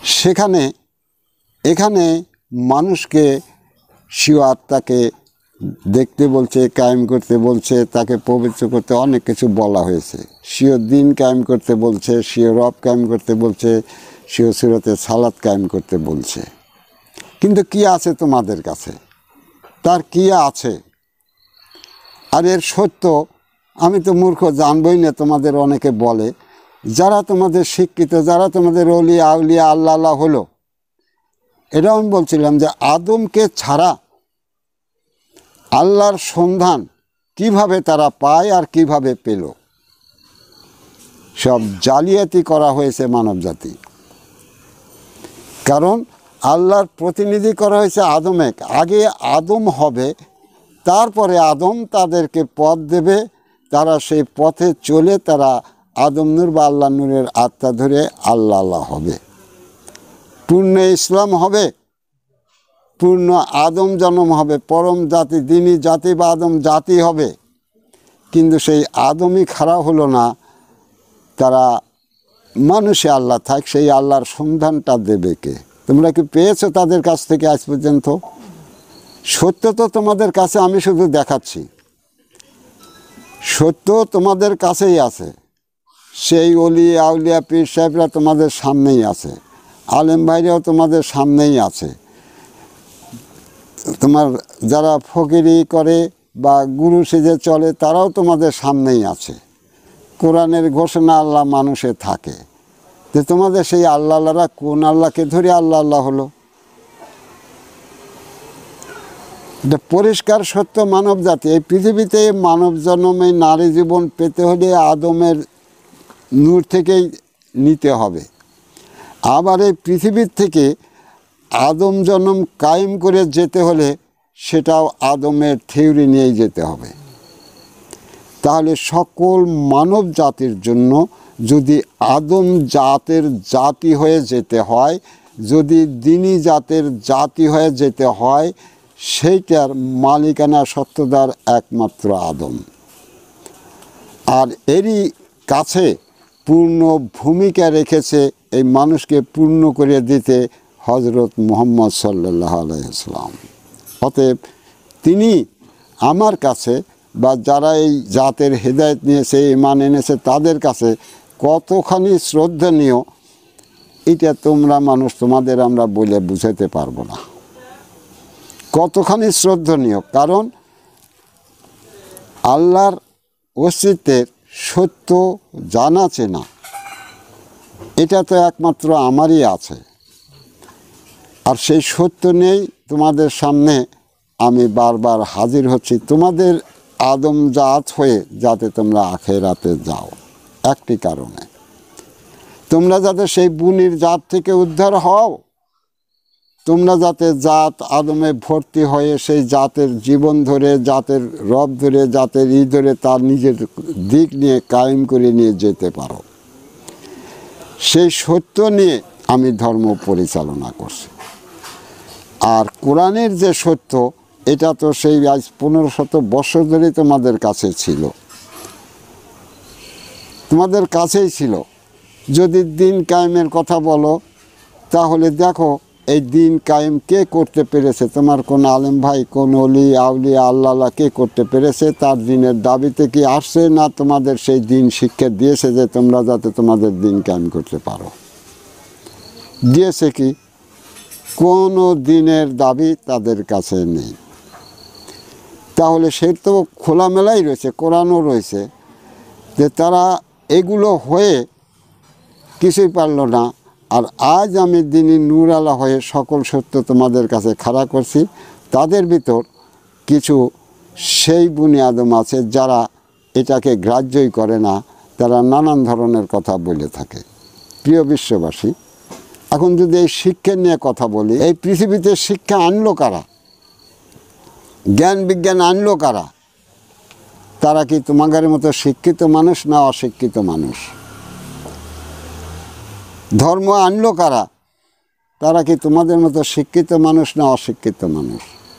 Speaker 1: এখানে মানুষকে স্বীয় আত্মাকে দেখতে বলছে, কায়েম করতে বলছে, তাকে পবিত্র করতে অনেক কিছু বলা হয়েছে। স্বীয় দিন কায়েম করতে বলছে, স্বীয় রব কায়েম করতে বলছে, স্বীয় সুরতে সালাত কায়েম করতে বলছে। কিন্তু কি আছে তোমাদের কাছে? তার কি আছে? আর এর সত্য আমি তো মূর্খ, জানবই না। তোমাদের অনেকে বলে, যারা তোমাদের শিক্ষিত, যারা তোমাদের ওলি আউলিয়া আল্লাহ হলো, এটাও আমি বলছিলাম যে আদমকে ছাড়া আল্লাহর সন্ধান কিভাবে তারা পায় আর কিভাবে পেল? সব জালিয়াতি করা হয়েছে মানব জাতি। কারণ আল্লাহর প্রতিনিধি করা হয়েছে আদমে। আগে আদম হবে, তারপরে আদম তাদেরকে পথ দেবে, তারা সেই পথে চলে তারা আদম নূর বা আল্লাহ নূরের আত্মা ধরে আল্লাহ আল্লাহ হবে, পূর্ণ ইসলাম হবে, পূর্ণ আদম জন্ম হবে, পরম জাতি দিনী জাতি বা আদম জাতি হবে। কিন্তু সেই আদমই খারাপ হলো না, তারা মানুষে আল্লাহ থাক, সেই আল্লাহর সন্ধানটা দেবে কে? তোমরা কি পেয়েছো তাদের কাছ থেকে আজ পর্যন্ত? সত্য তো তোমাদের কাছে, আমি শুধু দেখাচ্ছি। সত্য তোমাদের কাছেই আছে, সেই অলি আউলিয়া পীর সাহেবরা তোমাদের সামনেই আছে, আলেম ভাইরাও তোমাদের সামনেই আছে, তোমার যারা ফকিরি করে বা গুরু সেজে চলে তারাও তোমাদের সামনেই আছে। কোরআনের ঘোষণা আল্লাহ মানুষে থাকে, যে তোমাদের সেই আল্লাহ আল্লাহরা কোন আল্লাহকে ধরে আল্লাহ আল্লাহ হলো? এটা পরিষ্কার সত্য। মানব জাতি এই পৃথিবীতে মানব জন্মে নারী জীবন পেতে হলে আদমের নূর থেকেই নিতে হবে। আবার এই পৃথিবীর থেকে আদম জন্ম কায়েম করে যেতে হলে সেটাও আদমের থিওরি নিয়েই যেতে হবে। তাহলে সকল মানব জাতির জন্য যদি আদম জাতের জাতি হয়ে যেতে হয়, যদি দিনী জাতের জাতি হয়ে যেতে হয়, সেইটার মালিকানা সত্যদার একমাত্র আদম। আর এরই কাছে পূর্ণ ভূমিকা রেখেছে এই মানুষকে পূর্ণ করে দিতে হজরত মুহাম্মদ সাল্লাল্লাহু আলাইহি ওয়াসাল্লাম। অতএব তিনি আমার কাছে বা যারা এই জাতের হেদায়েত নিয়েছে, ঈমান এনেছে, তাদের কাছে কতখানি শ্রদ্ধনীয় এটা তোমরা মানুষ, তোমাদের আমরা বলে বুঝাতে পারবো না কতখানি শ্রদ্ধনীয়। কারণ আল্লাহর অস্তিত্বের সত্য জানা চেনা এটা তো একমাত্র আমারই আছে। আর সেই সত্য নেই তোমাদের সামনে আমি বারবার হাজির হচ্ছি, তোমাদের আদম জাত হয়ে যাতে তোমরা আখিরাতে যাও। একটি কারণে, তোমরা যাতে সেই বুনির জাত থেকে উদ্ধার হও, তোমরা যাতে জাত আদমে ভর্তি হয়ে সেই জাতের জীবন ধরে, জাতের রব ধরে, জাতের ধরে তার নিজের দিক নিয়ে কায়েম করে নিয়ে যেতে পারো, সেই সত্য নিয়ে আমি ধর্ম পরিচালনা করছি। আর কোরআনের যে সত্য, এটা তো সেই আজ 1500 বছর ধরেই তোমাদের কাছে ছিল, তোমাদের কাছেই ছিল। যদি দিন কায়েমের কথা বলো, তাহলে দেখো এই দিন কায়েম কে করতে পেরেছে? তোমার কোন আলেম ভাই, কোন অলি আউলিয়া আল্লাহ কে করতে পেরেছে? তার দিনের দাবিতে কি আসছে, না তোমাদের সেই দিন শিক্ষা দিয়েছে যে তোমরা যাতে তোমাদের দিন কায়েম করতে পারো? দিয়েছে কি? কোনো দিনের দাবি তাদের কাছে নেই। তাহলে সে তো খোলামেলাই রয়েছে, কোরআনও রয়েছে, যে তারা এগুলো হয়ে কিছুই পারল না। আর আজ আমি দিনী নূর আলা হয়ে সকল সত্য তোমাদের কাছে খাড়া করছি। তাদের ভিতর কিছু সেই বুনি আদম আছে যারা এটাকে গ্রাহ্যই করে না, তারা নানান ধরনের কথা বলে থাকে। প্রিয় বিশ্ববাসী, এখন যদি এই শিক্ষা নিয়ে কথা বলি, এই পৃথিবীতে শিক্ষা আনলো কারা? জ্ঞান বিজ্ঞান আনলো কারা? তারা কি তোমাদের মতো শিক্ষিত মানুষ না অশিক্ষিত মানুষ? ধর্ম আনলো কারা? তারা কি তোমাদের মতো শিক্ষিত মানুষ না অশিক্ষিত মানুষ?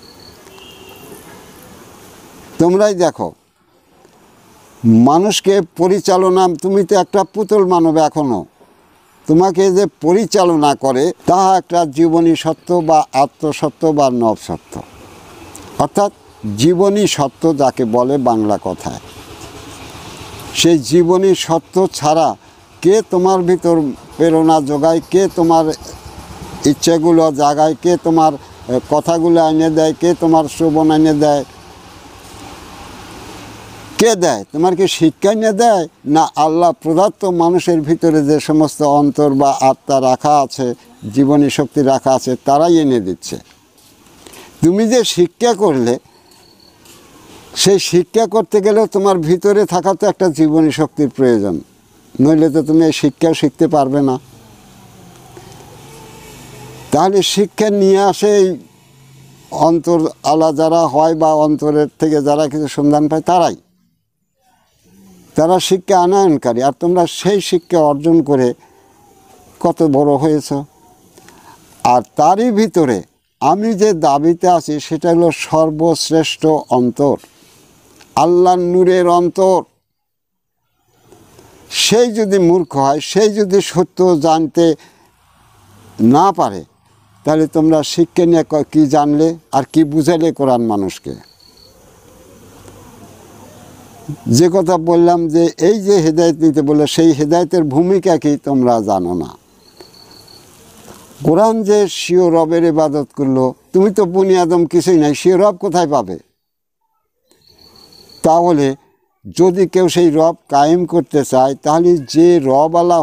Speaker 1: তোমরাই দেখো, মানুষকে পরিচালনা, তুমি তো একটা পুতুল মানব এখনো, তোমাকে যে পরিচালনা করে তাহা একটা জীবনী সত্য বা আত্মসত্য বা নব সত্য, অর্থাৎ জীবনী সত্য যাকে বলে বাংলা কথায়। সেই জীবনী সত্য ছাড়া কে তোমার ভিতর প্রেরণা যোগায়, কে তোমার ইচ্ছেগুলো জাগায়, কে তোমার কথাগুলো এনে দেয়, কে তোমার শ্রবণ এনে দেয়, কে দেয়? তোমার কি শিক্ষা এনে দেয়, না আল্লাহ প্রদত্ত মানুষের ভিতরে যে সমস্ত অন্তর বা আত্মা রাখা আছে, জীবনী শক্তি রাখা আছে, তারাই এনে দিচ্ছে? তুমি যে শিক্ষা করলে, সেই শিক্ষা করতে গেলেও তোমার ভিতরে থাকা তো একটা জীবনী শক্তির প্রয়োজন, নইলে তো তুমি এই শিক্ষাও শিখতে পারবে না। তাহলে শিক্ষা নিয়ে আসে এই অন্তর আলা যারা হয় বা অন্তরের থেকে যারা কিছু সন্ধান পায় তারা শিক্ষা আনয়নকারী। আর তোমরা সেই শিক্ষা অর্জন করে কত বড় হয়েছ। আর তারই ভিতরে আমি যে দাবিতে আছি সেটা হলো সর্বশ্রেষ্ঠ অন্তর, আল্লাহর নূরের অন্তর। সেই যদি মূর্খ হয়, সেই যদি সত্য জানতে না পারে, তাহলে তোমরা শিক্ষা নিয়ে কি জানলে আর কি বুঝাইলে কোরআন মানুষকে? যে কথা বললাম যে এই যে হেদায়েত নিতে বলে, সেই হেদায়েতের ভূমিকা কি তোমরা জানো না। কোরআন যে স্বীয় রবের ইবাদত করলো, তুমি তো বুনিয়াদম কিছুই নাই, স্বীয় রব কোথায় পাবে? তাহলে যদি কেউ সেই রব কায়েম করতে চায়, তাহলে যে রবওয়ালা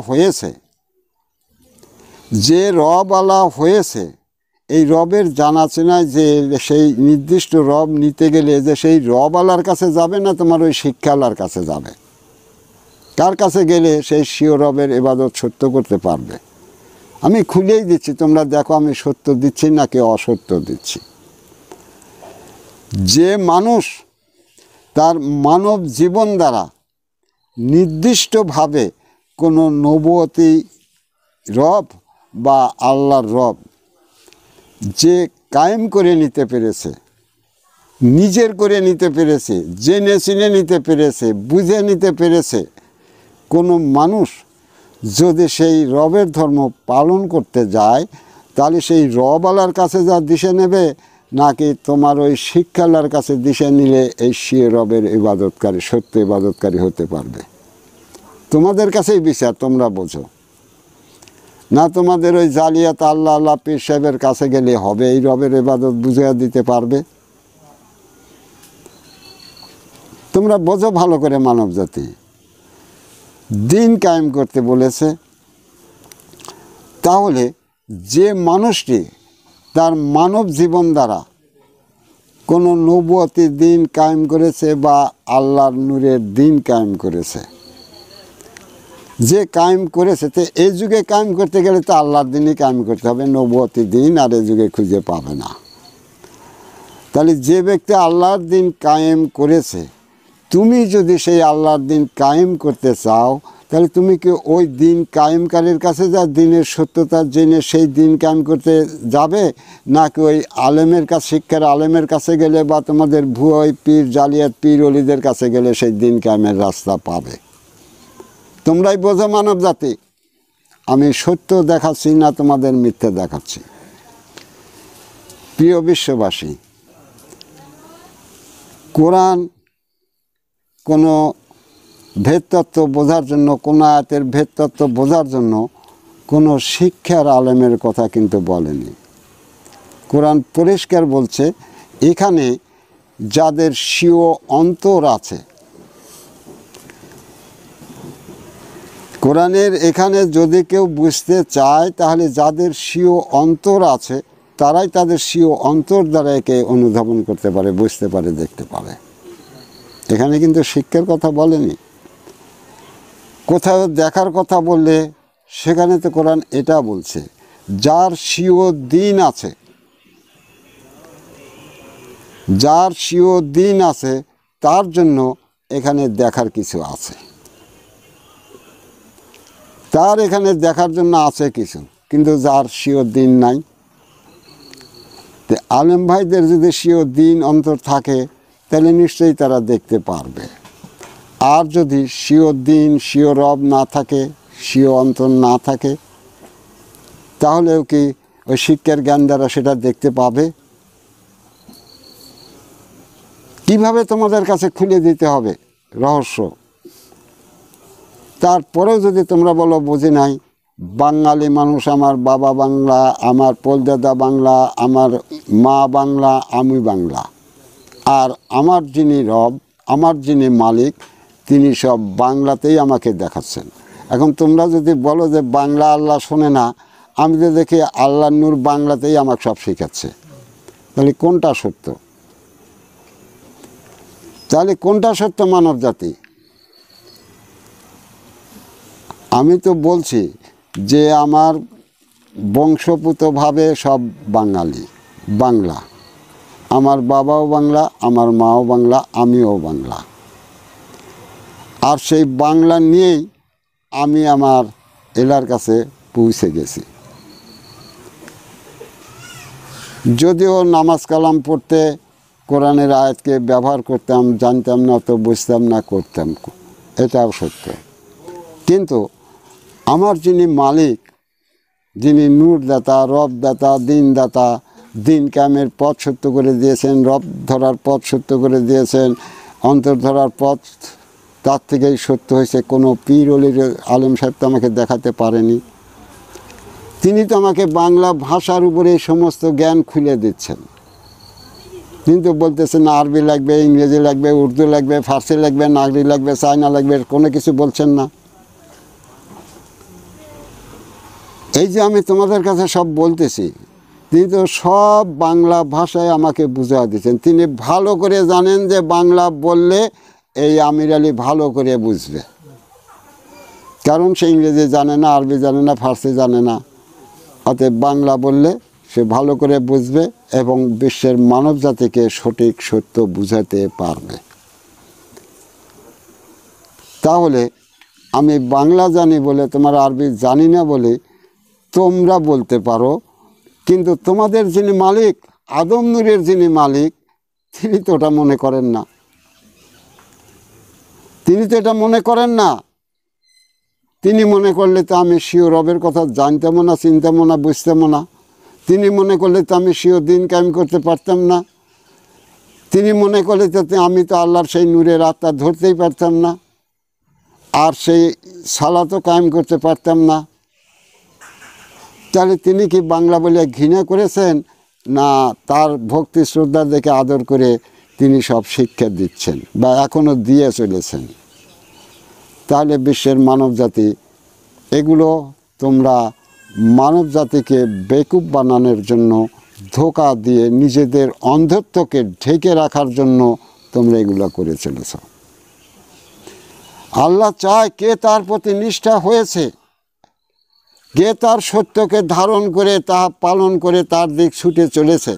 Speaker 1: হয়েছে এই রবের জানাশোনায় যে সেই নির্দিষ্ট রব নিতে গেলে যে সেই রবওয়ালার কাছে যাবে না তোমার ওই শিক্ষাওয়ালার কাছে যাবে? কার কাছে গেলে সেই স্বীয় রবের ইবাদত সত্য করতে পারবে? আমি খুলেই দিচ্ছি, তোমরা দেখো আমি সত্য দিচ্ছি নাকি অসত্য দিচ্ছি। যে মানুষ তার মানব জীবন দ্বারা নির্দিষ্টভাবে কোনো নবুয়তি রব বা আল্লাহর রব যে কায়েম করে নিতে পেরেছে, নিজের করে নিতে পেরেছে, জেনে চিনে নিতে পেরেছে, বুঝে নিতে পেরেছে, কোনো মানুষ যদি সেই রবের ধর্ম পালন করতে যায়, তাহলে সেই রবওয়ালার কাছে যা দিশে নেবে, নাকি তোমার ওই শিক্ষালার কাছে দিশে নিলে এই স্বীয় রবের ইবাদতকারী, সত্য ইবাদতকারী হতে পারবে? তোমাদের কাছেই বিচার, তোমরা বোঝো না। তোমাদের ওই জালিয়াত আল্লাহ পীর সাহেবের কাছে গেলে হবে এই রবের ইবাদত বুঝিয়ে দিতে পারবে? তোমরা বোঝো ভালো করে, মানব জাতি দিন কায়েম করতে বলেছে। তাহলে যে মানুষটি তার মানব জীবন দ্বারা কোনো নবুয়তি দিন কায়েম করেছে বা আল্লাহর নূরের দিন কায়েম করেছে, যে কায়েম করেছে, তো এই যুগে কায়েম করতে গেলে তো আল্লাহর দিনই কায়েম করতে হবে, নবুয়তি দিন আর এই যুগে খুঁজে পাবে না। তাহলে যে ব্যক্তি আল্লাহর দিন কায়েম করেছে, তুমি যদি সেই আল্লাহর দিন কায়েম করতে চাও, তাহলে তুমি কি ওই দিন কায়েমকারীর কাছে যা দিনের সত্যতা জেনে সেই দিন কায়েম করতে যাবে, নাকি ওই আলেমের কাছে, শিক্ষার আলেমের কাছে গেলে বা তোমাদের ভুয়ো পীর জালিয়াত পীর অলিদের কাছে গেলে সেই দিন কায়েমের রাস্তা পাবে? তোমরাই বোঝো মানব জাতি। আমি সত্য দেখাচ্ছি না তোমাদের মিথ্যে দেখাচ্ছি। প্রিয় বিশ্ববাসী, কোরআন কোনো ভেদতত্ত্ব বোঝার জন্য, কোনো আয়াতের ভেদতত্ত্ব বোঝার জন্য কোনো শিক্ষার আলেমের কথা কিন্তু বলেনি। কোরআন পরিষ্কার বলছে, এখানে যাদের স্বীয় অন্তর আছে, কোরআনের এখানে যদি কেউ বুঝতে চায়, তাহলে যাদের স্বীয় অন্তর আছে তারাই তাদের স্বীয় অন্তর দ্বারা একে অনুধাবন করতে পারে, বুঝতে পারে, দেখতে পারে। এখানে কিন্তু শিক্ষার কথা বলেনি। কোথাও দেখার কথা বললে সেখানে তো কোরআন এটা বলছে, যার স্বীয় দিন আছে, যার স্বীয় দিন আছে তার জন্য এখানে দেখার কিছু আছে, তার এখানে দেখার জন্য আছে কিছু। কিন্তু যার স্বীয় দিন নাই, আলেম ভাইদের যদি স্বীয় দিন অন্তর থাকে, তাহলে নিশ্চয়ই তারা দেখতে পারবে। আর যদি স্বীয় দিন, স্বীয় রব না থাকে, স্বীয় অন্তর না থাকে, তাহলেও কি ওই শিক্ষার জ্ঞান দ্বারা সেটা দেখতে পাবে? কিভাবে তোমাদের কাছে খুলে দিতে হবে রহস্য? তারপরেও যদি তোমরা বলো বুঝি নাই, বাঙালি মানুষ, আমার বাবা বাংলা, আমার পোলদাদা বাংলা, আমার মা বাংলা, আমি বাংলা, আর আমার যিনি রব, আমার যিনি মালিক, তিনি সব বাংলাতেই আমাকে দেখাচ্ছেন। এখন তোমরা যদি বলো যে বাংলা আল্লাহ শোনে না, আমি তো দেখি আল্লাহর নূর বাংলাতেই আমাকে সব শেখাচ্ছে, তাহলে কোনটা সত্য? তাহলে কোনটা সত্য মানব জাতি? আমি তো বলছি যে আমার বংশপুতভাবে সব বাঙালি, বাংলা। আমার বাবাও বাংলা, আমার মাও বাংলা, আমিও বাংলা। আর সেই বাংলা নিয়েই আমি আমার এলার কাছে পৌঁছে গেছি। যদিও নামাজ কালাম পড়তে কোরআনের আয়াতকে ব্যবহার করতাম, জানতাম না, অত বুঝতাম না, করতাম, এটাও সত্য। কিন্তু আমার যিনি মালিক, যিনি নূরদাতা, রবদাতা, দিনদাতা, দিন কায়েমের পথ সত্য করে দিয়েছেন, রব ধরার পথ সত্য করে দিয়েছেন, অন্তর ধরার পথ তার থেকেই সত্য হয়েছে। কোনো পীর অলির আলেম সাহেব তো আমাকে দেখাতে পারেনি। তিনি তো আমাকে বাংলা ভাষার উপরে সমস্ত জ্ঞান খুলে দিচ্ছেন, কিন্তু বলতেছেন না আরবি লাগবে, ইংরেজি লাগবে, উর্দু লাগবে, ফার্সি লাগবে, নাগরি লাগবে, চায়না লাগবে, কোনো কিছু বলছেন না। এই যে আমি তোমাদের কাছে সব বলতেছি, তিনি তো সব বাংলা ভাষায় আমাকে বুঝা দিচ্ছেন। তিনি ভালো করে জানেন যে বাংলা বললে এই আমির আলী ভালো করে বুঝবে, কারণ সে ইংরেজি জানে না, আরবি জানে না, ফার্সি জানে না। অতএব বাংলা বললে সে ভালো করে বুঝবে এবং বিশ্বের মানব জাতিকে সঠিক সত্য বুঝাতে পারবে। তাহলে আমি বাংলা জানি বলে, তোমার আরবি জানি না বলে তোমরা বলতে পারো, কিন্তু তোমাদের যিনি মালিক, আদম নূরের যিনি মালিক, তিনি তো ওটা মনে করেন না। তিনি তো এটা মনে করেন না। তিনি মনে করলে তো আমি স্বীয় রবের কথা জানতামও না, চিনতামও না, বুঝতামও না। তিনি মনে করলে তো আমি স্বীয় দিন কায়েম করতে পারতাম না। তিনি মনে করলে তো আমি তো আল্লাহর সেই নূরের আত্মা ধরতেই পারতাম না, আর সেই সালাতও কায়েম করতে পারতাম না। তাহলে তিনি কি বাংলা বলে ঘৃণা করেছেন, না তার ভক্তি শ্রদ্ধা দেখে আদর করে তিনি সব শিক্ষা দিচ্ছেন বা এখনও দিয়ে চলেছেন? তাহলে বিশ্বের মানব জাতি, এগুলো তোমরা মানব জাতিকে বেকুব বানানোর জন্য, ধোঁকা দিয়ে নিজেদের অন্ধত্বকে ঢেকে রাখার জন্য তোমরা এগুলো করে চলেছ। আল্লাহ চায় কে তার প্রতি নিষ্ঠা হয়েছে, কে তার সত্যকে ধারণ করে তা পালন করে তার দিক ছুটে চলেছে।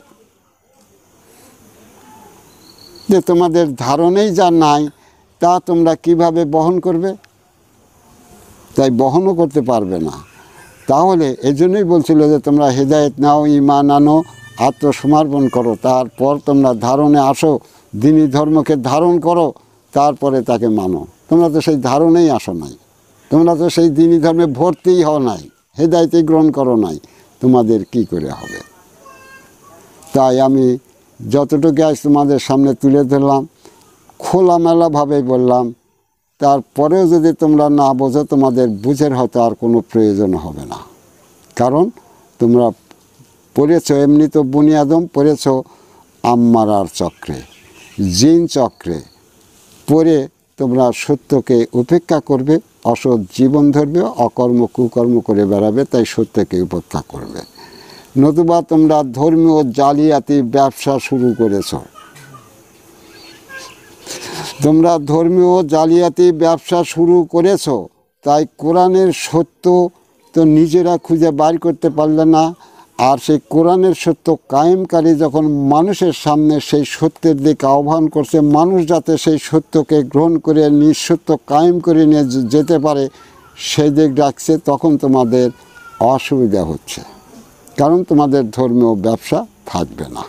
Speaker 1: যে তোমাদের ধারণেই যা নাই, তা তোমরা কিভাবে বহন করবে? তাই বহনও করতে পারবে না। তাহলে এই জন্যই বলছিল যে তোমরা হেদায়েত নাও, ঈমান আনো, আত্মসমর্পণ করো, তারপর তোমরা ধারণে আসো, দ্বীনি ধর্মকে ধারণ করো, তারপরে তাকে মানো। তোমরা তো সেই ধারণেই আসো নাই, তোমরা তো সেই দ্বীনি ধর্মে ভর্তিই হও নাই, হেদায়েতই গ্রহণ করো নাই, তোমাদের কি করে হবে? তাই আমি যতটুকু আজ তোমাদের সামনে তুলে ধরলাম, খোলামেলাভাবে বললাম। তারপরেও যদি তোমরা না বোঝো, তোমাদের বুঝের হয়তো আর কোনো প্রয়োজন হবে না। কারণ তোমরা পড়েছ, এমনি তো বনি আদম পড়েছ আম্মারার চক্রে, জিন চক্রে পড়ে তোমরা সত্যকে উপেক্ষা করবে, অসৎ জীবন ধরবে, অকর্ম কুকর্ম করে বেড়াবে, তাই সত্যকে উপেক্ষা করবে। নতুবা তোমরা ধর্মীয় জালিয়াতি ব্যবসা শুরু করেছ। তোমরা ধর্মীয় জালিয়াতি ব্যবসা শুরু করেছ, তাই কোরআনের সত্য তো নিজেরা খুঁজে বাইর করতে পারলে না। আর সেই কোরআনের সত্য কায়েমকারী যখন মানুষের সামনে সেই সত্যের দিকে আহ্বান করছে, মানুষ যাতে সেই সত্যকে গ্রহণ করে নিঃসত্য কায়েম করে নিয়ে যেতে পারে, সেই দিক ডাকছে, তখন তোমাদের অসুবিধা হচ্ছে। কারণ তোমাদের ধর্মীয় ব্যবসা থাকবে না।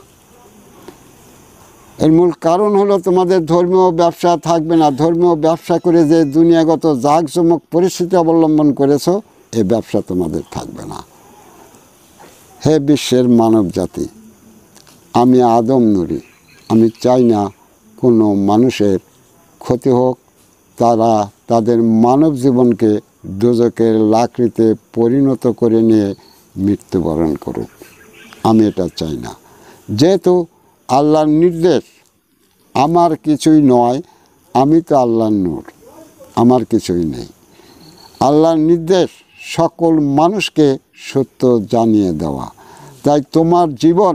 Speaker 1: এর মূল কারণ হলো তোমাদের ধর্মীয় ব্যবসা থাকবে না। ধর্মীয় ব্যবসা করে যে দুনিয়াগত জাঁকজমক পরিস্থিতি অবলম্বন করেছো, এই ব্যবসা তোমাদের থাকবে না। হে বিশ্বের মানব জাতি, আমি আদম নূরি, আমি চাই না কোনো মানুষের ক্ষতি হোক, তারা তাদের মানব জীবনকে দোজকের লাকড়িতে পরিণত করে নিয়ে মৃত্যুবরণ করুক। আমি এটা চাই না। যেহেতু আল্লাহর নির্দেশ, আমার কিছুই নয়, আমি তো আল্লাহর নূর, আমার কিছুই নেই। আল্লাহর নির্দেশ সকল মানুষকে সত্য জানিয়ে দেওয়া। তাই তোমার জীবন,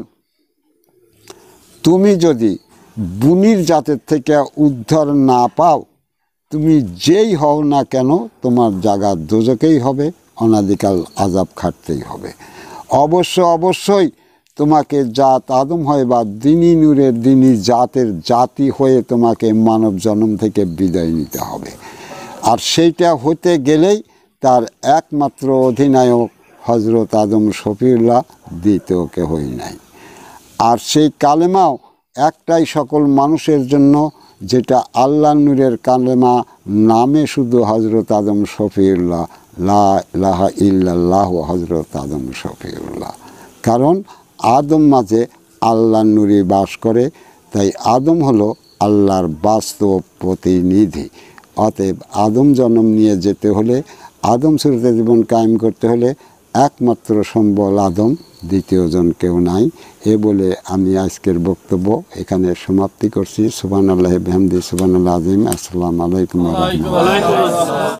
Speaker 1: তুমি যদি বুনির জাতের থেকে উদ্ধার না পাও, তুমি যেই হও না কেন, তোমার জায়গা দোজকেই হবে, অনাদিকাল আযাব খাটতেই হবে। অবশ্যই তোমাকে জাত আদম হয়ে বা দিনী নূরের দিনী জাতের জাতি হয়ে তোমাকে মানব জন্ম থেকে বিদায় নিতে হবে। আর সেইটা হতে গেলেই তার একমাত্র অধিনায়ক হজরত আদম শফিউল্লাহ, দ্বিতীয় কেহই নাই। আর সেই কালেমাও একটাই সকল মানুষের জন্য, যেটা আল্লাহ নূরের কালেমা, নামে শুধু হজরত আদম শফিউল্লাহ, লা ইলাহা ইল্লাল্লাহ হজরত আদম শফিউল্লাহ। কারণ আদম মাঝে আল্লাহ নূরই বাস করে, তাই আদম হলো আল্লাহর বাস্তব প্রতিনিধি। অতএব আদম জন্ম নিয়ে যেতে হলে, আদম সুরতে জীবন কায়েম করতে হলে একমাত্র সম্বল আদম, দ্বিতীয়জন কেউ নাই। এ বলে আমি আজকের বক্তব্য এখানে সমাপ্তি করছি। সুবহানাল্লাহি বিহামদিহি, সুবহানাল্লাহ আযীম। আসসালামু আলাইকুম ওয়া রাহমাতুল্লাহ।